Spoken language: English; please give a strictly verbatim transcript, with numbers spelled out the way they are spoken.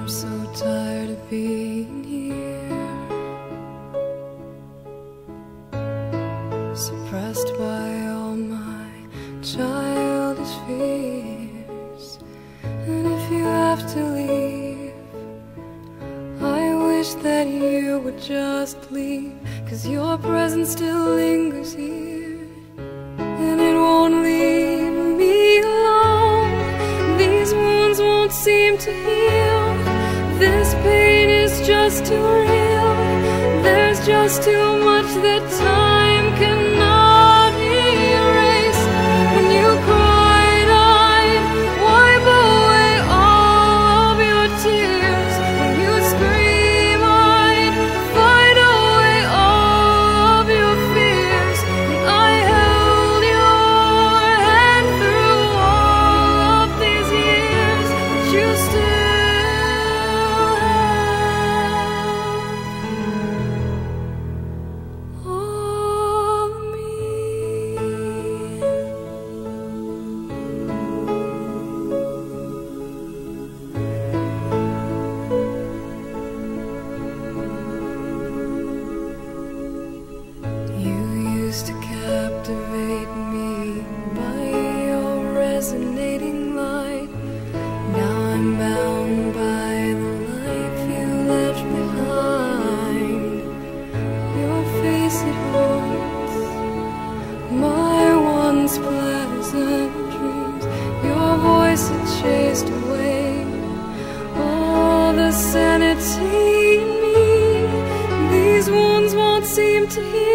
I'm so tired of being here, suppressed by all my childish fears. And if you have to leave, I wish that you would just leave, 'cause your presence still lingers here, and it won't leave me alone. These wounds won't seem to heal. This pain is just too real. There's just too much that time cannot erase. When you cried, I'd wipe away all of your tears. When you scream, I'd fight away all of your fears. And I held your hand through all of these years, but you still to captivate me by your resonating light. Now I'm bound by the life you left behind. Your face, it haunts my once pleasant dreams. Your voice, it chased away all the sanity in me. These wounds won't seem to heal.